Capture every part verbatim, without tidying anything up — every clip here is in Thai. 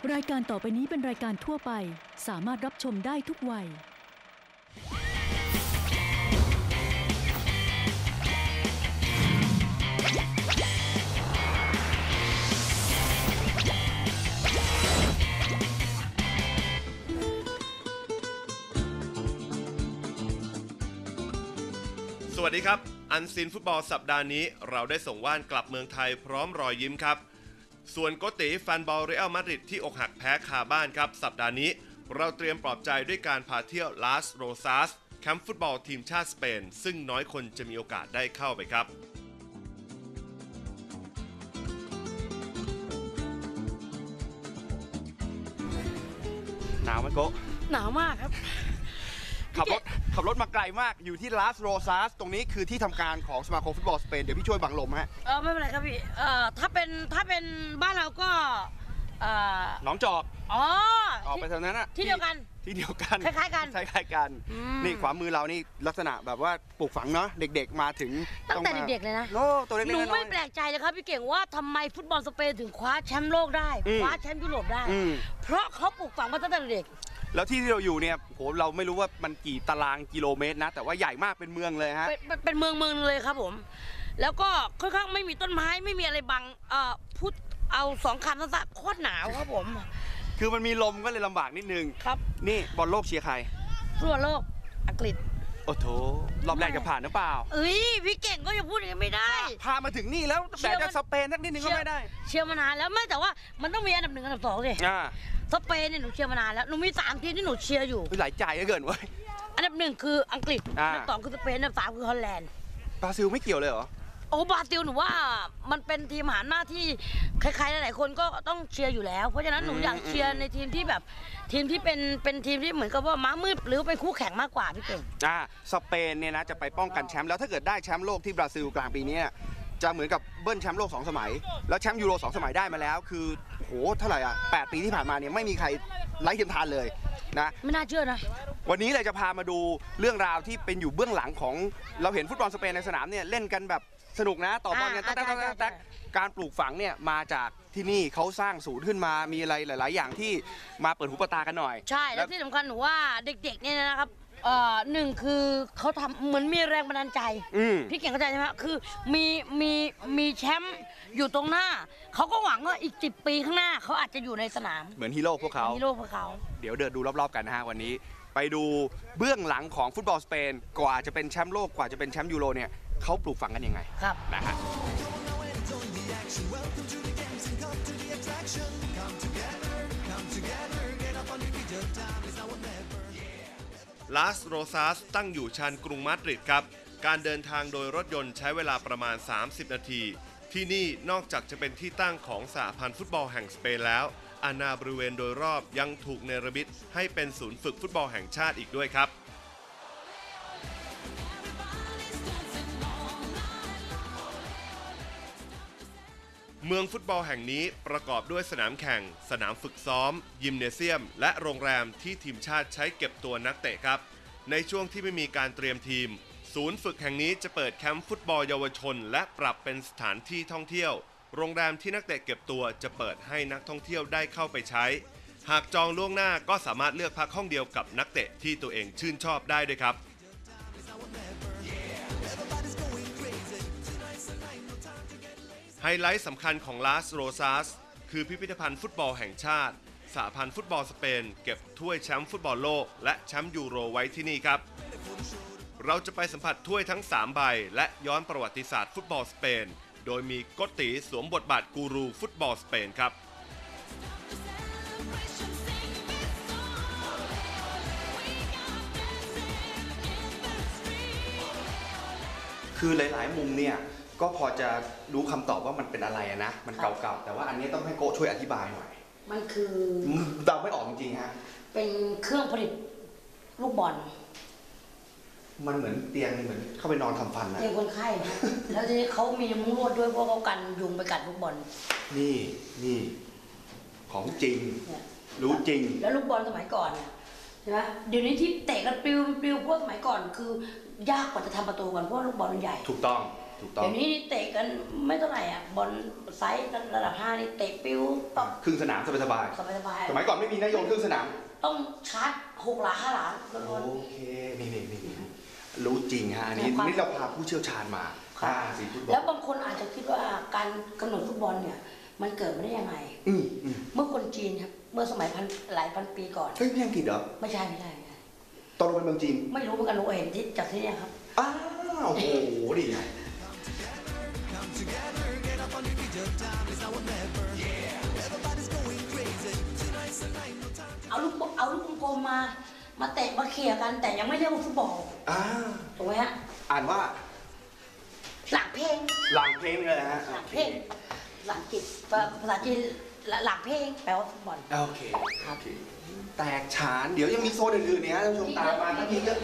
รายการต่อไปนี้เป็นรายการทั่วไปสามารถรับชมได้ทุกวัยสวัสดีครับอันซีนฟุตบอลสัปดาห์นี้เราได้ส่งว่านกลับเมืองไทยพร้อมรอยยิ้มครับส่วนโกติแฟนบอลเรอัลมาดริดที่อกหักแพ้คาบ้านครับสัปดาห์นี้เราเตรียมปลอบใจด้วยการพาเที่ยวลาสโรซาสแคมป์ฟุตบอลทีมชาติสเปนซึ่งน้อยคนจะมีโอกาสได้เข้าไปครับหนาวไหมโกหนาวมากครับขับรถขับรถมาไกลมากอยู่ที่ลาสโรซาสตรงนี้คือที่ทำการของสมาคมฟุตบอลสเปนเดี๋ยวพี่ช่วยบังลมฮะเออไม่เป็นไรครับพี่เอ่อถ้าเป็นถ้าเป็นบ้านเราก็เอ่อหนองจอกอ๋อออกไปทางนั้นอะที่เดียวกันที่เดียวกันคล้ายๆกันคล้ายๆกันนี่ขวามือเรานี่ลักษณะแบบว่าปลูกฝังเนาะเด็กๆมาถึงตั้งแต่เด็กๆเลยนะโอ้ตัวเล็กๆหนูไม่แปลกใจเลยครับพี่เก่งว่าทำไมฟุตบอลสเปนถึงคว้าแชมป์โลกได้คว้าแชมป์ยุโรปได้เพราะเขาปลูกฝังมาตั้งแต่เด็กแล้วที่ที่เราอยู่เนี่ยโหเราไม่รู้ว่ามันกี่ตารางกิโลเมตรนะแต่ว่าใหญ่มากเป็นเมืองเลยฮะเป็นเป็นเมืองเมืองเลยครับผมแล้วก็ค่อนข้างไม่มีต้นไม้ไม่มีอะไรบังเอ่อพูดเอาสองคำสั้นๆโคตรหนาวครับผมคือมันมีลมก็เลยลำบากนิดนึงครับนี่บอลโลกเชียร์ใครฟุตบอลโลกอังกฤษโอ้โถรอบแรกจะผ่านหรือเปล่าเอ้ยพี่เก่งก็จะพูดอย่างนี้ไม่ได้พามาถึงนี่แล้วแต่จะสเปนสักนิดนึงก็ไม่ได้เชียร์มานานแล้วไม่แต่ว่ามันต้องมีอันดับหนึ่งอันดับสองสิสเปนเนี่ยหนูเชียร์มานานแล้วหนูมีสามทีมที่หนูเชียร์อยู่หลายใจเหลือเกินเว้ยอันดับหนึ่งคืออังกฤษอันดับสองคือสเปนอันดับสามคือฮอลแลนด์บราซิลไม่เกี่ยวเลยเหรอโอ้บราซิลหนูว่ามันเป็นทีมหาหน้าที่ใครๆหลายๆคนก็ต้องเชียร์อยู่แล้วเพราะฉะนั้นหนูอยากเชียร์ในทีมที่แบบทีมที่เป็นเป็นทีมที่เหมือนกับว่าม้ามืดหรือเป็นคู่แข่งมากกว่าพี่เก่งอ่าสเปนเนี่ยนะจะไปป้องกันแชมป์แล้วถ้าเกิดได้แชมป์โลกที่บราซิลกลางปีนี้จะเหมือนกับเบิ้ลแชมป์โลกสองสมัยแล้วแชมป์ยูโรสองสมัยได้มาแล้วคือโหเท่าไหร่อ่ะแปดปีที่ผ่านมาเนี่ยไม่มีใครไร้เทียมทานเลยนะไม่น่าเชื่อนะวันนี้เลยจะพามาดูเรื่องราวที่เป็นอยู่เบื้องหลังของเราเห็นฟุตบอลสเปนในสนามเนี่ยเล่นกันแบบสนุกนะต่อบอลกันแต่แต่การปลูกฝังเนี่ยมาจากที่นี่เขาสร้างศูนย์ขึ้นมามีอะไรหลายๆอย่างที่มาเปิดหูเปิดตากันหน่อยใช่แล้วที่สำคัญหนูว่าเด็กๆเนี่ยนะครับเอ่อหนึ่งคือเขาทำเหมือนมีแรงบันดาลใจพี่เก่งเข้าใจใช่ไหมคือมีมีมีแชมป์อยู่ตรงหน้าเขาก็หวังว่าอีกสิบปีข้างหน้าเขาอาจจะอยู่ในสนามเหมือนฮีโร่พวกเขาฮีโร่พวกเขาเดี๋ยวเดินดูรอบๆกันนะฮะวันนี้ไปดูเบื้องหลังของฟุตบอลสเปนกว่าจะเป็นแชมป์โลกกว่าจะเป็นแชมป์ยูโรเนี่ยเขาปลูกฝังกันยังไงครับนะฮะลาสโรซาสตั้งอยู่ชานกรุงมาดริดครับการเดินทางโดยรถยนต์ใช้เวลาประมาณสามสิบนาทีที่นี่นอกจากจะเป็นที่ตั้งของสหพันธ์ฟุตบอลแห่งสเปนแล้วอาณาบริเวณโดยรอบยังถูกเนรมิตให้เป็นศูนย์ฝึกฟุตบอลแห่งชาติอีกด้วยครับเมืองฟุตบอลแห่งนี้ประกอบด้วยสนามแข่งสนามฝึกซ้อมยิมเนเซียมและโรงแรมที่ทีมชาติใช้เก็บตัวนักเตะครับในช่วงที่ไม่มีการเตรียมทีมศูนย์ฝึกแห่งนี้จะเปิดแคมป์ฟุตบอลเยาวชนและปรับเป็นสถานที่ท่องเที่ยวโรงแรมที่นักเตะเก็บตัวจะเปิดให้นักท่องเที่ยวได้เข้าไปใช้หากจองล่วงหน้าก็สามารถเลือกพักห้องเดียวกับนักเตะที่ตัวเองชื่นชอบได้ด้วยครับไฮไลท์สำคัญของลาสโรซาสคือพิพิธภัณฑ์ฟุตบอลแห่งชาติสหพันธ์ฟุตบอลสเปนเก็บถ้วยแชมป์ฟุตบอลโลกและแชมป์ยูโรไว้ที่นี่ครับเราจะไปสัมผัสถ้วยทั้งสามใบและย้อนประวัติศาสตร์ฟุตบอลสเปนโดยมีโกติสวมบทบาทกูรูฟุตบอลสเปนครับคือหลายๆมุมเนี่ยก็พอจะรู้คำตอบว่ามันเป็นอะไรนะมันเก่าๆแต่ว่าอันนี้ต้องให้โกช่วยอธิบายหน่อยมันคือเดาไม่ออกจริงๆฮะเป็นเครื่องผลิตลูกบอลมันเหมือนเตียงเหมือนเข้าไปนอนทำฟันนะเตียงคนไข้นะแล้วทีนี้เขามีมุ้งลวดด้วยเพราะเขากันยุงไปกัดลูกบอลนี่นี่ของจริงรู้จริงแล้วลูกบอลสมัยก่อนใช่ไหมเดี๋ยวนี้ที่เตะกันปลิวปลิวพวกสมัยก่อนคือยากกว่าจะทำประตูกันเพราะลูกบอลมันใหญ่ถูกต้องถูกต้องเดี๋ยวนี้นี่เตะกันไม่เท่าไหร่อ่ะบอลไซส์ระดับห้านี่เตะปิ้วต้องครึ่งสนามสบายสบายสบายๆสมัยก่อนไม่มีนโยนครึ่งสนามต้องชาร์จหกหลาห้าหลาโอเคนี่นี่นี่รู้จริงฮะอันนี้นี่เราพาผู้เชี่ยวชาญมาอ่าสีฟุตบอลแล้วบางคนอาจจะคิดว่าการกำหนดฟุตบอลเนี่ยมันเกิดมาได้ยังไงอืมอืมเมื่อคนจีนครับเมื่อสมัยพันหลายพันปีก่อนเฮ้ยพี่อังกฤษเหรอไม่ใช่ไม่ใช่ไม่ใช่ตอนเราเป็นเมืองจีนไม่รู้เหมือนกันหนูเห็นที่จากที่เนี่ยครับอ้าวโอ้โหดีไงเอาลูกเอาลูกกลมมามาเตะมาเขี่ยกันแต่ยังไม่เรียกว่าฟุตบอลอ่าถูกไหมฮะอ่านว่าหลังเพลงหลังเพลงเลยนะฮะหลังเพลงหลังจิตภาษาจีนหลังเพลงแปลว่าฟุตบอลโอเคโอเคแตกฉานเดี๋ยวยังมีโซนอื่นๆเนี่ยท่านผู้ชมตามมาทั้งนี้เยอะ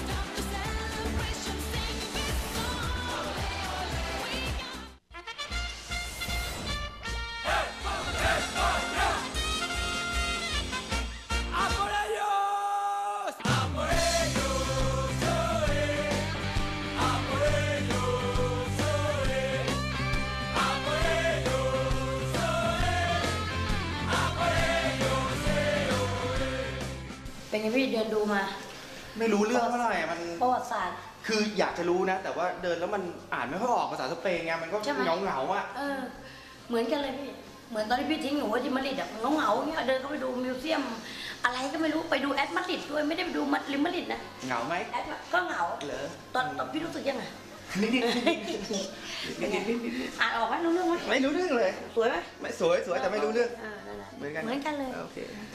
เป็นไงพี่เดินดูมาไม่รู้เรื่องเท่าไหร่มันประวัติศาสตร์คืออยากจะรู้นะ แต่ว่าเดินแล้วมันอ่านไม่ค่อยออกภาษาสเปนไงมันก็ใช่ไหมเหงาเหงาๆอ่ะเออเหมือนกันเลยพี่เหมือนตอนที่พี่ทิ้งหนูไว้ที่มาดริดอะเหงาเหงาๆเงี้ยเดินเข้าไปดูมิวเซียม อะไรก็ไม่รู้ไปดูแอดมาดริดด้วยไม่ได้ไปดูมัดริมมาดริดนะเหงาไหมแอดมาก็เหงาเหรอตอนตอนพี่รู้สึกยังไงนิดนิดเป็นไงอ่านออกไหมรู้เรื่องไหมไม่รู้เรื่องเลยสวยไหมไม่สวยสวยแต่ไม่รู้เรื่องานั่นแหละเหมือนกันเหมือนกันเลยโอเค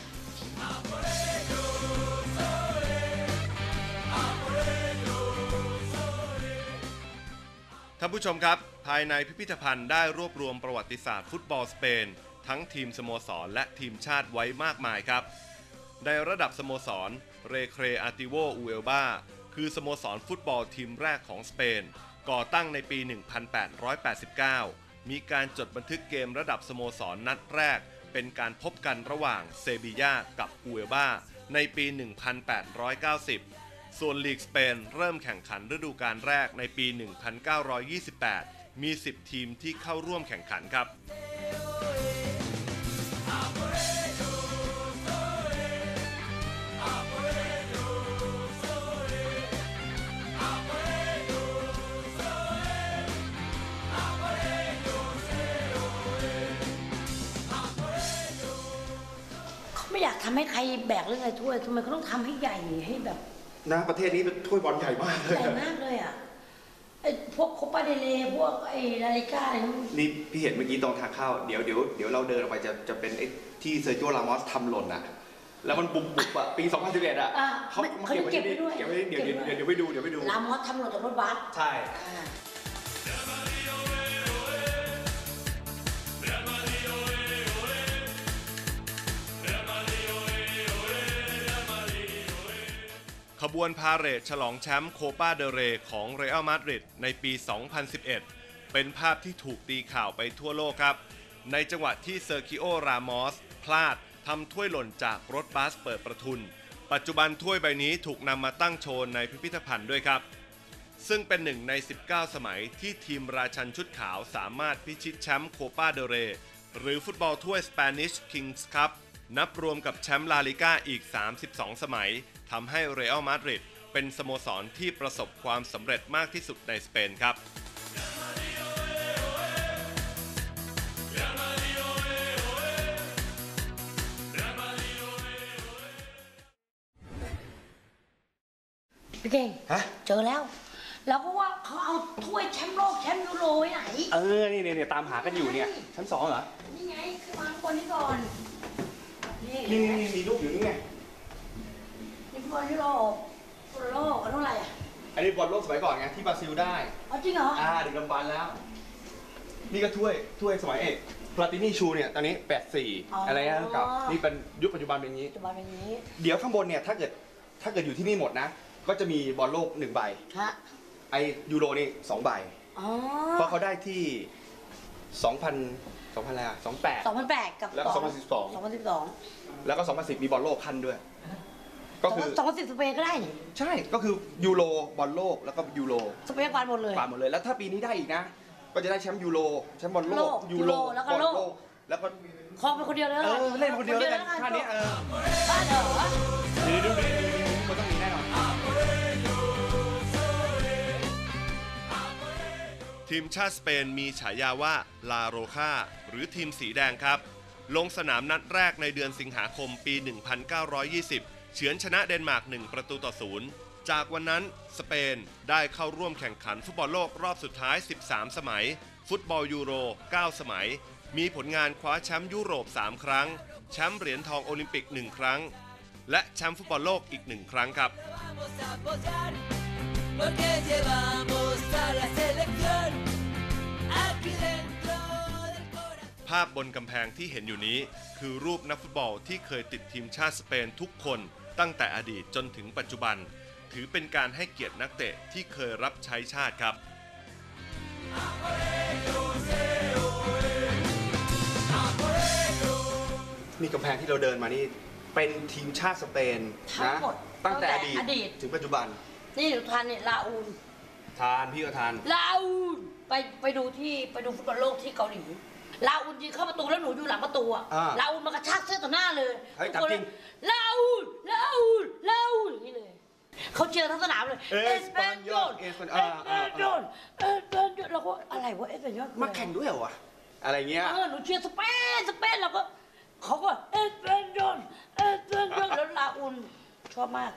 ท่านผู้ชมครับ ภายในพิพิธภัณฑ์ได้รวบรวมประวัติศาสตร์ฟุตบอลสเปน ทั้งทีมสโมสรและทีมชาติไว้มากมายครับ ในระดับสโมสรเรเครอาติโวอูเอลบาคือสโมสรฟุตบอลทีมแรกของสเปน ก่อตั้งในปี หนึ่งพันแปดร้อยแปดสิบเก้า มีการจดบันทึกเกมระดับสโมสรนัดแรก เป็นการพบกันระหว่างเซบีย่ากับอูเอลบาในปี หนึ่งพันแปดร้อยเก้าสิบ ส่วนลีกสเปนเริ่มแข่งขันฤดูกาลแรกในปี หนึ่งพันเก้าร้อยยี่สิบแปด มี สิบ ทีมที่เข้าร่วมแข่งขันครับเขาไม่อยากทำให้ใครแบกเรื่องอะไรถ้วยทำไมเขาต้องทำให้ใหญ่ให้แบบนะประเทศนี้เป็นถ้วยบอลใหญ่มากเลยใหญ่มากเลยอ่ะไอ้พวกโคปาเดเลพวกไอ้ลาลิก้าอะไรนู่นนี่พี่เห็นเมื่อกี้ตรงทางเข้าเดี๋ยวเดี๋ยวเดี๋ยวเราเดินออกไปจะจะเป็นไอ้ที่เซอร์โจิโอ รามอสทำหล่นอ่ะแล้วมันบุบบุบอ่ะปี สองพันสิบเอ็ด อ่ะอ่ะเขาเขามาเก็บไว้เก็บไว้ที่ด้วยเก็บไว้เดี๋ยวเดี๋ยวเดี๋ยวเดี๋ยวไปดูเดี๋ยวไปดูลามอสทำหล่นจากรถบัสใช่อ่าขบวนพาเหรดฉลองแชมป์โคปาเดเรของเรอัลมาดริดในปี สองพันสิบเอ็ด เป็นภาพที่ถูกตีข่าวไปทั่วโลกครับ ในจังหวะที่เซอร์คิโอ รามอสพลาดทำถ้วยหล่นจากรถบัสเปิดประทุน ปัจจุบันถ้วยใบนี้ถูกนำมาตั้งโชว์ในพิพิธภัณฑ์ด้วยครับ ซึ่งเป็นหนึ่งใน สิบเก้า สมัยที่ทีมราชันชุดขาวสามารถพิชิตแชมป์โคปาเดเรหรือฟุตบอลถ้วย Spanish Kings Cup นับรวมกับแชมป์ลาลิก้าอีก สามสิบสอง สมัยทำให้เรอัลมาดริดเป็นสโมสรที่ประสบความสำเร็จมากที่สุดในสเปนครับพี่เก่งฮะเจอแล้ว แล้วก็ว่าเขาเอาถ้วยแชมป์โลกแชมป์ยูโรไว้ไหนเออนี่เนี่ยเนี่ยตามหากันอยู่เนี่ยชั้นสองเหรอนี่ไงคือวางคนนี้ก่อน นี่นี่นี่นี่มีรูปอยู่นี่ไงนี่ฟุตบอลยุโรปฟุตบอลโลกอันเท่าไหร่อ่ะอันนี้บอลโลกสมัยก่อนไงที่บราซิลได้เอาจริงเหรออ่าดึกดำบรรพ์แล้ว นี่ก็ถ้วยถ้วยสมัยเอกพลาตินีชูเนี่ยตอนนี้แปดสี่อะไรนะเก่านี่เป็นยุคปัจจุบันเป็นอย่างนี้ปัจจุบันเป็นอย่างนี้เดี๋ยวข้างบนเนี่ยถ้าเกิดถ้าเกิดอยู่ที่นี่หมดนะ ก็จะมีบอลโลกหนึ่งใบฮะไอยูโรนี่สองใบอ๋อเพราะเขาได้ที่สองพันสองพันอะไรอะสองแปดสองพันแปดกับแล้วก็สองพันสิบสองสองพันสิบสองแล้วก็สองพันสิบมีบอลโลกขั้นด้วยก็คือสองพันสิบสเปนก็ได้นี่ใช่ก็คือยูโรบอลโลกแล้วก็ยูโรสเปนกวาดหมดเลยกวาดหมดเลยแล้วถ้าปีนี้ได้อีกนะ ก็จะได้แชมป์ยูโรแชมป์บอลโลโลกกยูโรแล้วก็โลกบอแล้วก็ครองเป็นคนเดียวเลยเออเล่นคนเดียวแล้วกันท่านี้เออบ้านเหรอดีดูดีมันต้องมีแน่นอนทีมชาติสเปนมีฉายาว่าลาโรคาหรือทีมสีแดงครับลงสนามนัดแรกในเดือนสิงหาคมปี หนึ่งพันเก้าร้อยยี่สิบ เฉือนชนะเดนมาร์กหนึ่งประตูต่อศูนย์จากวันนั้นสเปนได้เข้าร่วมแข่งขันฟุตบอลโลกรอบสุดท้ายสิบสามสมัยฟุตบอลยูโรเก้าสมัยมีผลงานคว้าแชมป์ยุโรปสามครั้งแชมป์เหรียญทองโอลิมปิกหนึ่งครั้งและแชมป์ฟุตบอลโลกอีกหนึ่งครั้งครับภาพบนกำแพงที่เห็นอยู่นี้คือรูปนักฟุตบอลที่เคยติดทีมชาติสเปนทุกคนตั้งแต่อดีตจนถึงปัจจุบันถือเป็นการให้เกียรตินักเตะที่เคยรับใช้ชาติครับนี่กำแพงที่เราเดินมานี่เป็นทีมชาติสเปนทั้งนะหมดตั้งแต่อดีตอดีตถึงปัจจุบันนี่หนูทานเนี่ยลาอูนทานพี่ก็ทานลาอูนไปไปดูที่ไปดูฟุตบอลโลกที่เกาหลีลาอูนยิงเข้าประตูแล้วหนูอยู่หลังประตูอะอ่าลาอูนมากระชากเสื้อต่อหน้าเลยเฮ้ยทุกคนถามจริงลาอูนลาอูนลาอูนอย่างนี้เลยเขาเชียร์ทั้งสนามเลยเอสปานยอลเอเอสสปาปาน นยอลเอสปานยอลเอสปานยอลเราก็อะไรวะเอสปานยอลมาแข่งด้วยเหรอวะอะไรเงี้ยเออหนูเชียร์สเปนสเปนเราก็เขาก็เอสปานยอลเอสปานยอลแล้วลาอูนชอบมาก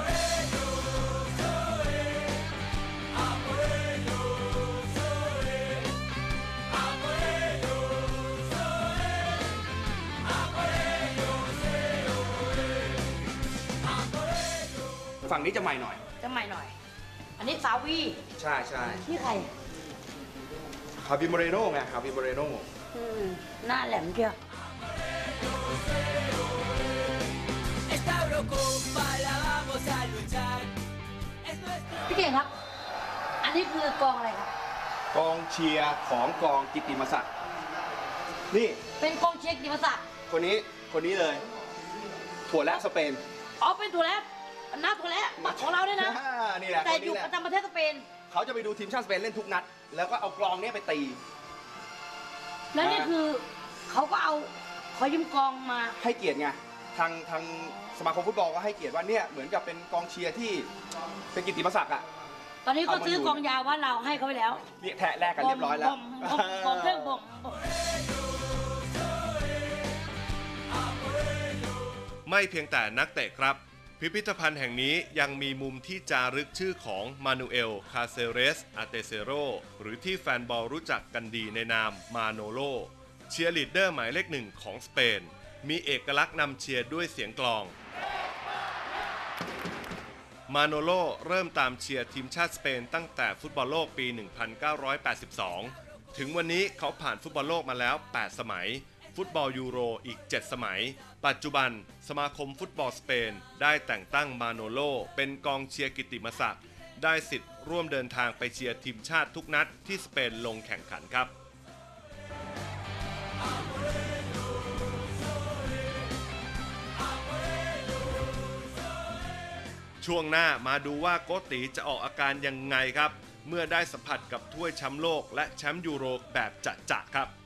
ฝั่งนี้จะใหม่หน่อยจะใหม่หน่อย อันนี้สาวีใช่ใช่นี่ใครฮาบิโมเรโน่ไงฮาบิโมเรโน่อืมหน้าแหลมเชียวพี่เก่งครับ อันนี้คือกองอะไรครับกองเชียร์ของกองกิตติมศักดิ์นี่เป็นกองเชียร์กิติมศักดิ์คนนี้คนนี้เลย ถั่วและสเปนอ๋อเป็นตัวแล้วหน้าตัวแล้วของเราเนี่ยนะอ่านี่แหละแต่คนอยู่นี้แหประละจำประเทศสเปนเขาจะไปดูทีมชาติสเปนเล่นทุกนัด แล้วก็เอากลองเนี้ยไปตีแล้วนี่อ่าคือเขาก็เอาขอยืมกองมาให้เกียรติไงทางทางสมาคมฟุตบอลก็ให้เกียรติว่าเนี่ยเหมือนกับเป็นกองเชียร์ที่เป็นกิตติมศักดิ์อ่ะตอนนี้ก็เอามาซื้ออยู่กองยาวว่าเราให้เขาไปแล้วนี่แทะแลกกันเรียบร้อยแล้วบอมบอมบอมเครื่องบอมไม่เพียงแต่นักเตะครับพิพิธภัณฑ์แห่งนี้ยังมีมุมที่จารึกชื่อของมานูเอล คาเซเรส อาเตเซโรหรือที่แฟนบอลรู้จักกันดีในนามมาโนโลเชียร์ลีดเดอร์หมายเลขหนึ่งของสเปนมีเอกลักษณ์นำเชียร์ด้วยเสียงกลองมาโนโลเริ่มตามเชียร์ทีมชาติสเปนตั้งแต่ฟุตบอลโลกปี หนึ่งพันเก้าร้อยแปดสิบสอง ถึงวันนี้เขาผ่านฟุตบอลโลกมาแล้ว แปด สมัยฟุตบอลยูโรอีก เจ็ด สมัยปัจจุบันสมาคมฟุตบอลสเปนได้แต่งตั้งมาโนโลเป็นกองเชียร์กิตติมศักดิ์ได้สิทธิ์ร่วมเดินทางไปเชียร์ทีมชาติทุกนัดที่สเปนลงแข่งขันครับช่วงหน้ามาดูว่าโกติจะออกอาการยังไงครับเมื่อได้สัมผัสกับถ้วยแชมป์โลกและแชมป์ยูโรแบบจะๆครับ